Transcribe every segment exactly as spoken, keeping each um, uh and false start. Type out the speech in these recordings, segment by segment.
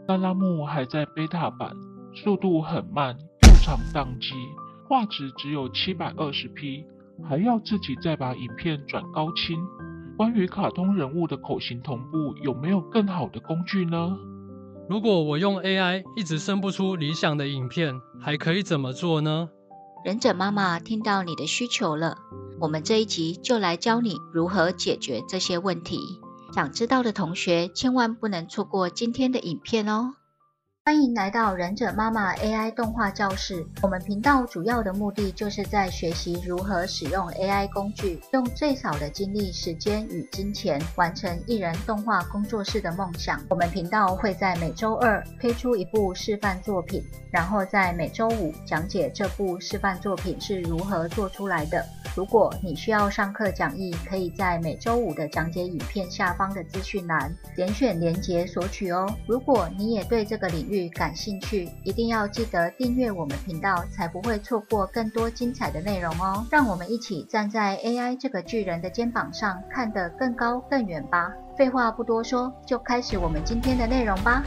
拉拉木还在 beta 版，速度很慢，又常宕机，画质只有 七百二十 P， 还要自己再把影片转高清。关于卡通人物的口型同步，有没有更好的工具呢？ 如果我用 A I 一直生不出理想的影片，还可以怎么做呢？ 忍者妈妈听到你的需求了，我们这一集就来教你如何解决这些问题。想知道的同学千万不能错过今天的影片哦。欢迎来到忍者妈妈 A I 动画教室。我们频道主要的目的就是在学习如何使用 A I 工具，用最少的精力、时间与金钱，完成一人动画工作室的梦想。我们频道会在每周二推出一部示范作品，然后在每周五讲解这部示范作品是如何做出来的。如果你需要上课讲义，可以在每周五的讲解影片下方的资讯栏点选连结索取哦。如果你也对这个领域感兴趣，一定要记得订阅我们频道，才不会错过更多精彩的内容哦。让我们一起站在 A I 这个巨人的肩膀上，看得更高更远吧。废话不多说，就开始我们今天的内容吧。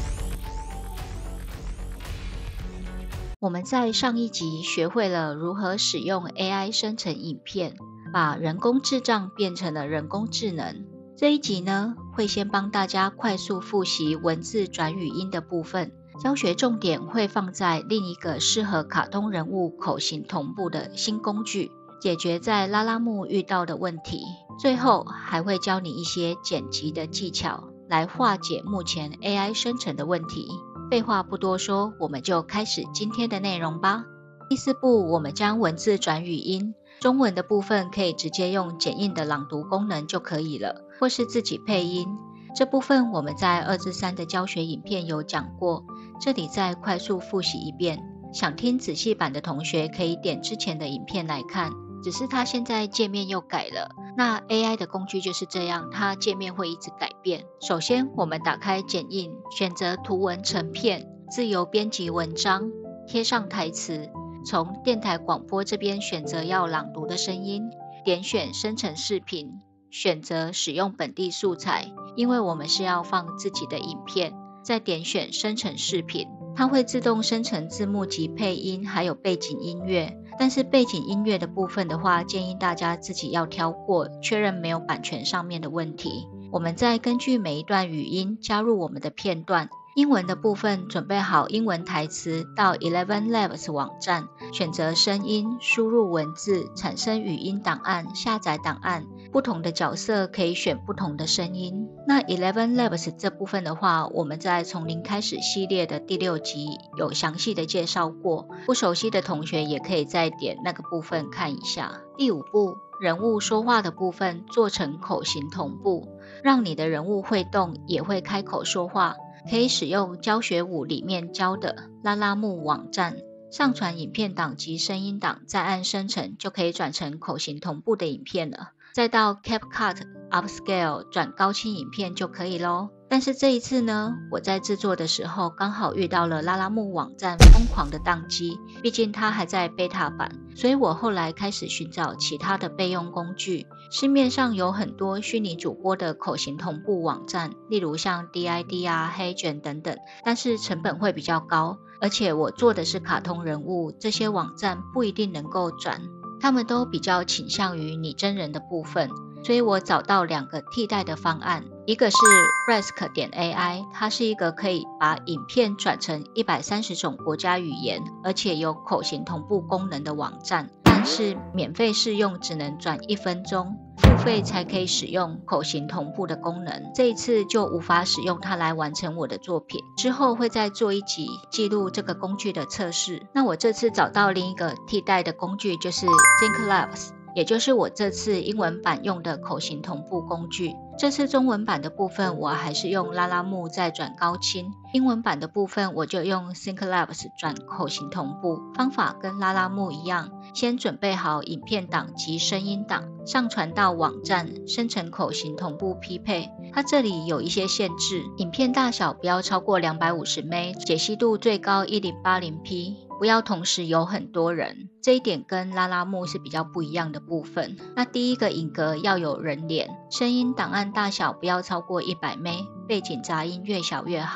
我们在上一集学会了如何使用 A I 生成影片，把人工智障变成了人工智能。这一集呢，会先帮大家快速复习文字转语音的部分，教学重点会放在另一个适合卡通人物口型同步的新工具，解决在拉拉木遇到的问题。最后还会教你一些剪辑的技巧，来化解目前 A I 生成的问题。废话不多说，我们就开始今天的内容吧。第四步，我们将文字转语音，中文的部分可以直接用剪映的朗读功能就可以了，或是自己配音。这部分我们在二至三的教学影片有讲过，这里再快速复习一遍。想听仔细版的同学可以点之前的影片来看，只是它现在界面又改了。那 A I 的工具就是这样，它界面会一直改变。首先我们打开剪映，选择图文成片，自由编辑文章，贴上台词，从电台广播这边选择要朗读的声音，点选生成视频，选择使用本地素材，因为我们是要放自己的影片，再点选生成视频，它会自动生成字幕及配音，还有背景音乐。但是背景音乐的部分的话，建议大家自己要挑过，确认没有版权上面的问题。我们再根据每一段语音加入我们的片段。英文的部分准备好英文台词，到 Eleven Labs 网站，选择声音，输入文字，产生语音档案，下载档案。不同的角色可以选不同的声音。那 Eleven Labs 这部分的话，我们在从零开始系列的第六集有详细的介绍过，不熟悉的同学也可以再点那个部分看一下。第五步，人物说话的部分做成口型同步，让你的人物会动，也会开口说话。可以使用教学五里面教的拉拉木网站，上传影片档及声音档，再按生成，就可以转成口型同步的影片了。再到 CapCut Upscale 转高清影片就可以咯。但是这一次呢，我在制作的时候刚好遇到了拉拉木网站疯狂的宕机，毕竟它还在 beta 版，所以我后来开始寻找其他的备用工具。市面上有很多虚拟主播的口型同步网站，例如像 D I D 啊、黑卷等等，但是成本会比较高，而且我做的是卡通人物，这些网站不一定能够转，他们都比较倾向于拟真人的部分。所以我找到两个替代的方案，一个是 Resk 点 A I， 它是一个可以把影片转成一百三十种国家语言，而且有口型同步功能的网站，但是免费试用只能转一分钟，付费才可以使用口型同步的功能。这一次就无法使用它来完成我的作品，之后会再做一集记录这个工具的测试。那我这次找到另一个替代的工具，就是 ThinkLabs，也就是我这次英文版用的口型同步工具。这次中文版的部分我还是用拉拉木再转高清，英文版的部分我就用 ThinkLabs 转口型同步。方法跟拉拉木一样，先准备好影片档及声音档，上传到网站，生成口型同步匹配。它这里有一些限制，影片大小不要超过 两百五十 M B， 解析度最高 一零八零 P，不要同时有很多人，这一点跟拉拉木是比较不一样的部分。那第一个影格要有人脸，声音档案大小不要超过 一百 M B， 背景杂音越小越好。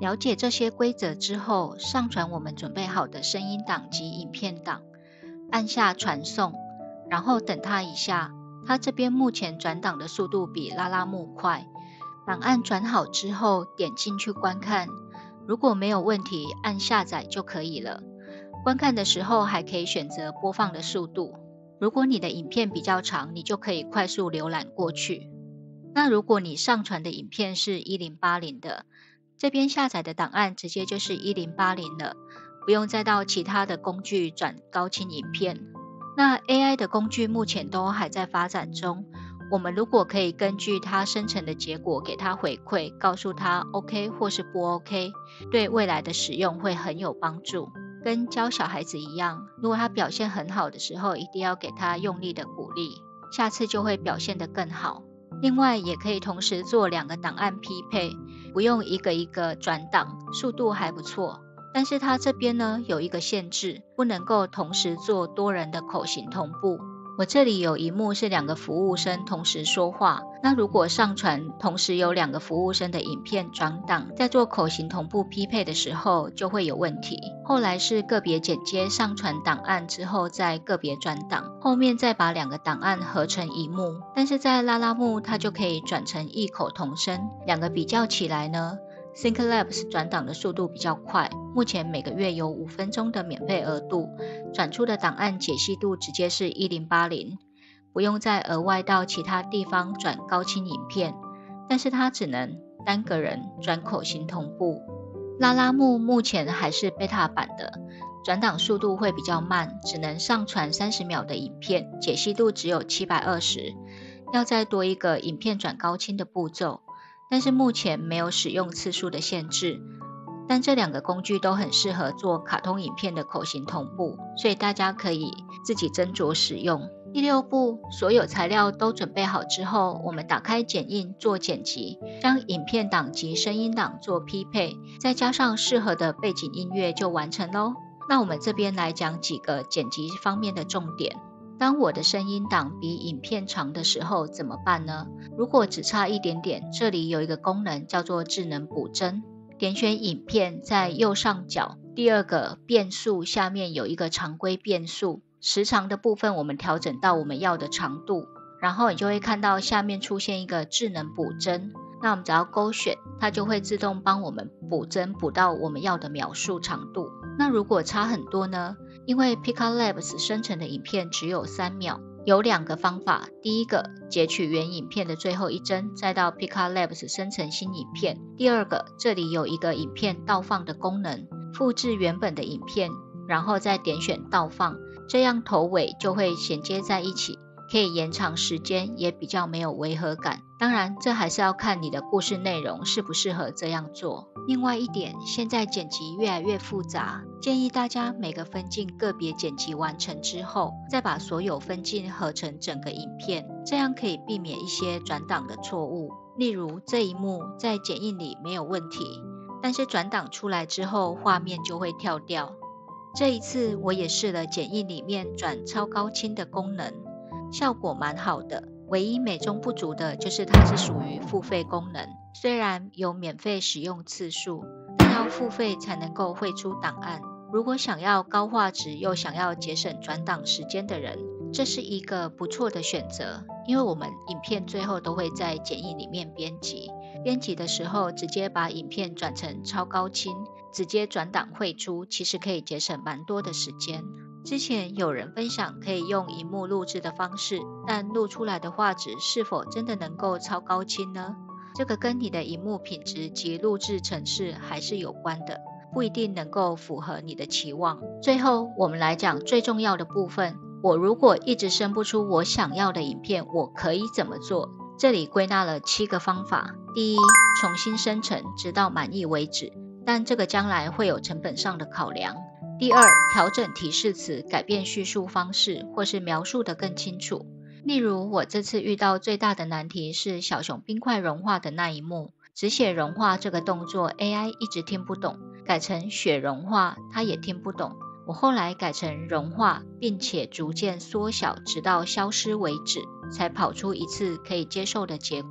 了解这些规则之后，上传我们准备好的声音档及影片档，按下传送，然后等它一下。它这边目前转档的速度比拉拉木快。档案转好之后，点进去观看，如果没有问题，按下载就可以了。观看的时候还可以选择播放的速度，如果你的影片比较长，你就可以快速浏览过去。那如果你上传的影片是一零八零的，这边下载的档案直接就是一零八零了，不用再到其他的工具转高清影片。那 A I 的工具目前都还在发展中，我们如果可以根据它生成的结果给它回馈，告诉它 OK 或是不 OK， 对未来的使用会很有帮助。跟教小孩子一样，如果他表现很好的时候，一定要给他用力的鼓励，下次就会表现得更好。另外也可以同时做两个档案匹配，不用一个一个转档，速度还不错。但是它这边呢有一个限制，不能够同时做多人的口型同步。我这里有一幕是两个服务生同时说话，那如果上传同时有两个服务生的影片转档，在做口型同步匹配的时候就会有问题。后来是个别剪接上传档案之后再个别转档，后面再把两个档案合成一幕。但是在拉拉木它就可以转成异口同声，两个比较起来呢，ThinkLabs 转档的速度比较快，目前每个月有五分钟的免费额度，转出的档案解析度直接是一零八零，不用再额外到其他地方转高清影片，但是它只能单个人转口型同步。拉拉木目前还是 beta 版的，转档速度会比较慢，只能上传三十秒的影片，解析度只有七百二十，要再多一个影片转高清的步骤。但是目前没有使用次数的限制，但这两个工具都很适合做卡通影片的口型同步，所以大家可以自己斟酌使用。第六步，所有材料都准备好之后，我们打开剪映做剪辑，将影片档及声音档做匹配，再加上适合的背景音乐就完成咯。那我们这边来讲几个剪辑方面的重点。当我的声音档比影片长的时候怎么办呢？如果只差一点点，这里有一个功能叫做智能补帧，点选影片在右上角第二个变数下面有一个常规变数，时长的部分我们调整到我们要的长度，然后你就会看到下面出现一个智能补帧，那我们只要勾选，它就会自动帮我们补帧补到我们要的描述长度。那如果差很多呢？因为 PicALabs 生成的影片只有三秒，有两个方法。第一个，截取原影片的最后一帧，再到 PicALabs 生成新影片。第二个，这里有一个影片倒放的功能，复制原本的影片，然后再点选倒放，这样头尾就会衔接在一起，可以延长时间，也比较没有违和感。当然，这还是要看你的故事内容适不适合这样做。另外一点，现在剪辑越来越复杂，建议大家每个分镜个别剪辑完成之后，再把所有分镜合成整个影片，这样可以避免一些转档的错误。例如这一幕在剪映里没有问题，但是转档出来之后画面就会跳掉。这一次我也试了剪映里面转超高清的功能，效果蛮好的，唯一美中不足的就是它是属于付费功能，虽然有免费使用次数，但要付费才能够汇出档案。如果想要高画质又想要节省转档时间的人，这是一个不错的选择，因为我们影片最后都会在剪映里面编辑，编辑的时候直接把影片转成超高清，直接转档汇出，其实可以节省蛮多的时间。之前有人分享可以用萤幕录制的方式，但录出来的画质是否真的能够超高清呢？这个跟你的萤幕品质及录制程式还是有关的，不一定能够符合你的期望。最后我们来讲最重要的部分，我如果一直生不出我想要的影片，我可以怎么做？这里归纳了七个方法。第一，重新生成直到满意为止，但这个将来会有成本上的考量。第二，调整提示词，改变叙述方式，或是描述得更清楚。例如我这次遇到最大的难题是小熊冰块融化的那一幕，只写融化这个动作 A I 一直听不懂，改成雪融化它也听不懂，我后来改成融化并且逐渐缩小直到消失为止，才跑出一次可以接受的结果。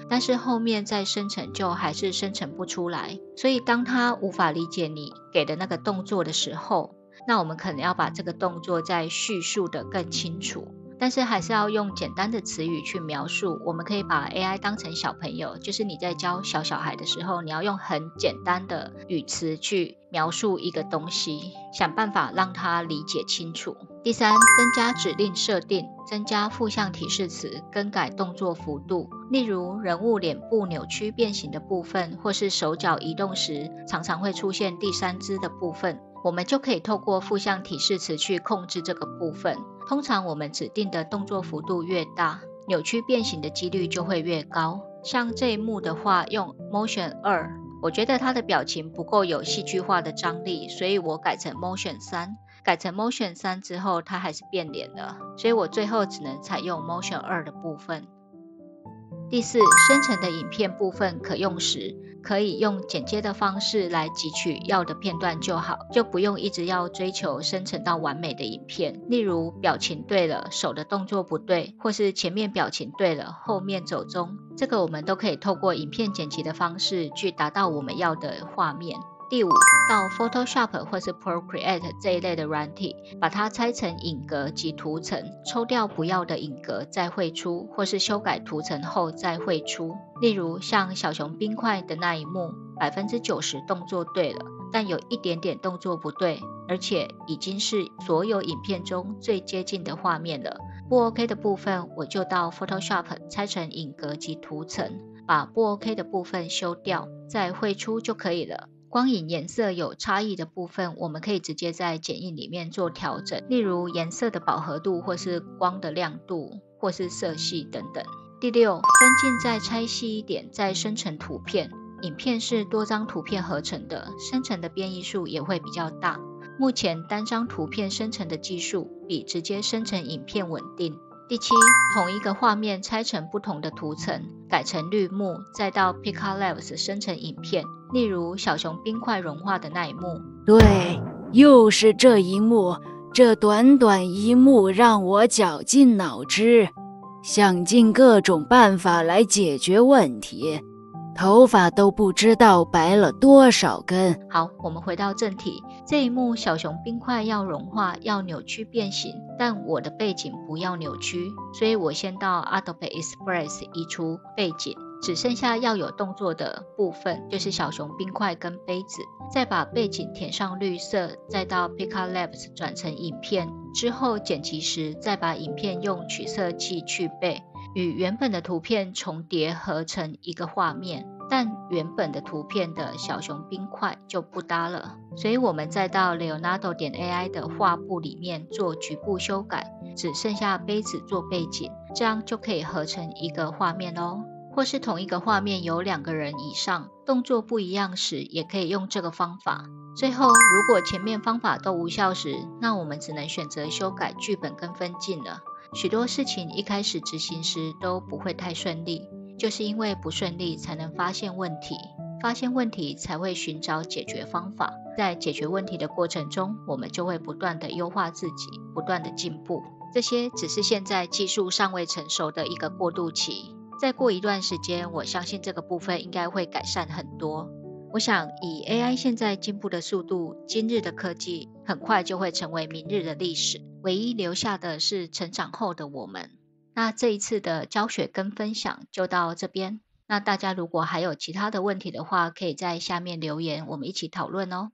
但是后面再生成就还是生成不出来。所以当它无法理解你给的那个动作的时候，那我们可能要把这个动作再叙述得更清楚，但是还是要用简单的词语去描述。我们可以把 A I 当成小朋友，就是你在教小小孩的时候，你要用很简单的语词去描述一个东西，想办法让他理解清楚。第三，增加指令设定，增加负向提示词，更改动作幅度。例如人物脸部扭曲变形的部分，或是手脚移动时常常会出现第三只的部分，我们就可以透过负向提示词去控制这个部分。通常我们指定的动作幅度越大，扭曲变形的几率就会越高。像这一幕的话，用 Motion 二，我觉得它的表情不够有戏剧化的张力，所以我改成 Motion 三。改成 Motion 三之后，它还是变脸了，所以我最后只能采用 Motion 二的部分。第四，生成的影片部分可用时，可以用剪接的方式来汲取要的片段就好，就不用一直要追求生成到完美的影片。例如表情对了，手的动作不对，或是前面表情对了，后面走中，这个我们都可以透过影片剪辑的方式去达到我们要的画面。第五，到 Photoshop 或是 Procreate 这一类的软体，把它拆成影格及图层，抽掉不要的影格再绘出，或是修改图层后再绘出。例如像小熊冰块的那一幕， 百分之九十 动作对了，但有一点点动作不对，而且已经是所有影片中最接近的画面了。不 OK 的部分，我就到 Photoshop 拆成影格及图层，把不 OK 的部分修掉，再绘出就可以了。光影颜色有差异的部分，我们可以直接在剪映里面做调整，例如颜色的饱和度，或是光的亮度，或是色系等等。第六，分镜再拆细一点，再生成图片。影片是多张图片合成的，生成的变异数也会比较大。目前单张图片生成的技术比直接生成影片稳定。第七，同一个画面拆成不同的图层，改成绿幕，再到 Pixar Labs 生成影片。例如小熊冰块融化的那一幕。 对，又是这一幕，这短短一幕让我绞尽脑汁，想尽各种办法来解决问题，头发都不知道白了多少根。 好，我们回到正题。这一幕小熊冰块要融化，要扭曲变形，但我的背景不要扭曲，所以我先到 Adobe Express 移除背景，只剩下要有动作的部分，就是小熊冰块跟杯子。再把背景填上绿色，再到 Pixar Labs 转成影片，之后剪辑时再把影片用取色器去背，与原本的图片重叠合成一个画面，但原本的图片的小熊冰块就不搭了，所以我们再到 Leonardo 点 A I 的画布里面做局部修改，只剩下杯子做背景，这样就可以合成一个画面咯。或是同一个画面有两个人以上，动作不一样时，也可以用这个方法。最后，如果前面方法都无效时，那我们只能选择修改剧本跟分镜了。许多事情一开始执行时都不会太顺利，就是因为不顺利才能发现问题，发现问题才会寻找解决方法。在解决问题的过程中，我们就会不断的优化自己，不断的进步。这些只是现在技术尚未成熟的一个过渡期。再过一段时间，我相信这个部分应该会改善很多。我想以 A I 现在进步的速度，今日的科技很快就会成为明日的历史，唯一留下的是成长后的我们。那这一次的教学跟分享就到这边，那大家如果还有其他的问题的话，可以在下面留言，我们一起讨论哦。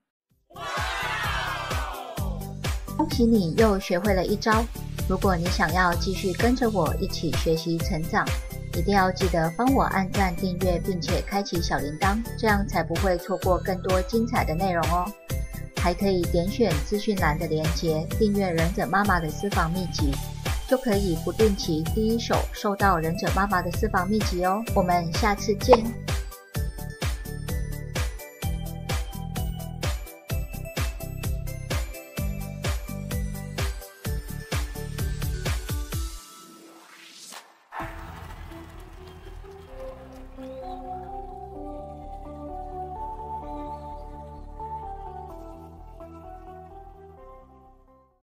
恭喜你又学会了一招，如果你想要继续跟着我一起学习成长，一定要记得帮我按赞订阅，并且开启小铃铛，这样才不会错过更多精彩的内容哦。还可以点选资讯栏的连结，订阅忍者妈妈的私房秘籍，就可以不定期第一手收到忍者妈妈的私房秘籍哦。我们下次见。